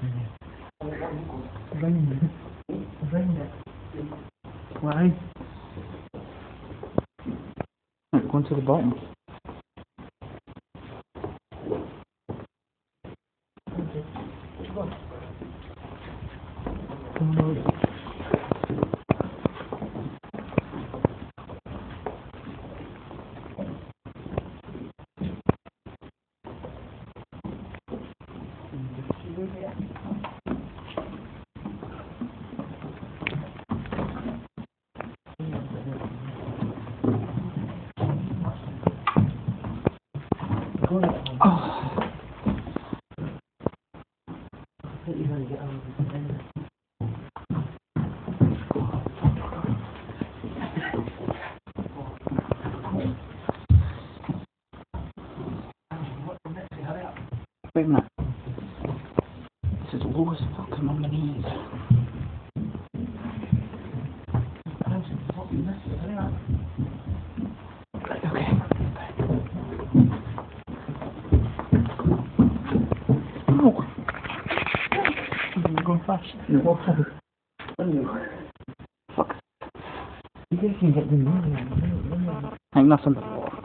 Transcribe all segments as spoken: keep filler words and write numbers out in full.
Rain. Rain. Why? Right, going to the bottom. Oh. Wait a minute. This is low as fuck. I'm on my knees. Right, okay. Oh! You're going fast. No. Fuck. You guys can get the moon. Ain't nothing but water.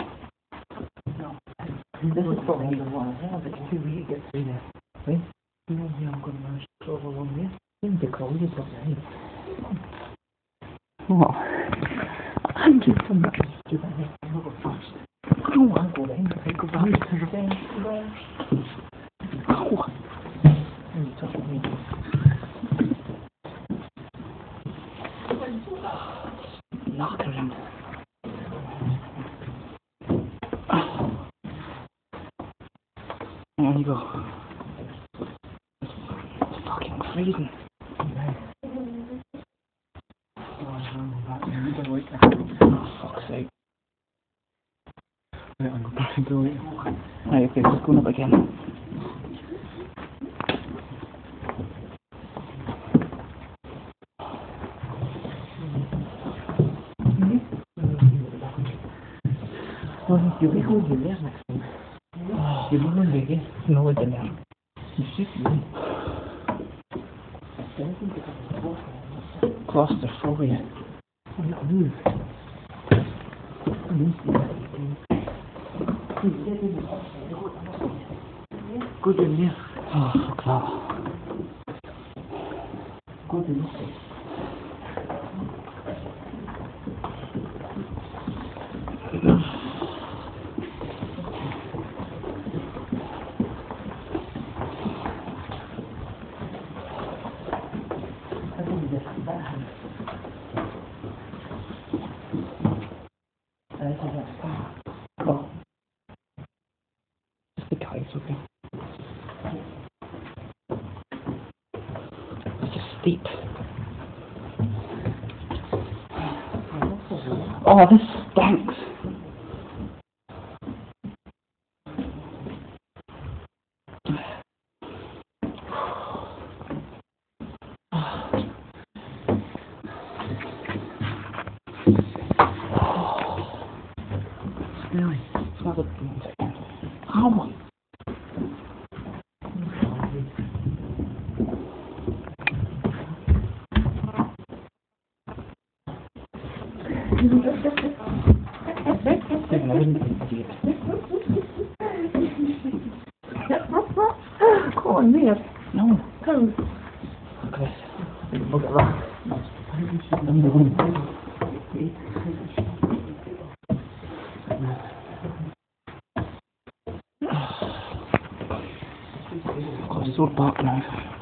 This is probably the one. I have it's too weak to get through there. Right? You know me, I'm going to manage to travel along there. Then the crowd is up there. What? I'm just coming back to do that. I'm not going fast. I don't want to go down. I go back to the reverse. Oh! You touch me. Knockering. There you go. It's fucking freezing. Oh, fuck's sake. Right, I'm going to go it. Right, okay, just going up again. Well, you'll be holding there next time. You're going ready? No, it's in there. You should be. Claustrophobia. I'm not move. Go in there. Oh, fuck that. Go in there. Oh. Just the guys, okay. It's just steep. Oh, this stinks. Really? It's not a one second. How? Stephen, I wouldn't be an idiot. Come on, there. No. Come. Okay. Look at that. I'm the one. I've got a sore back now.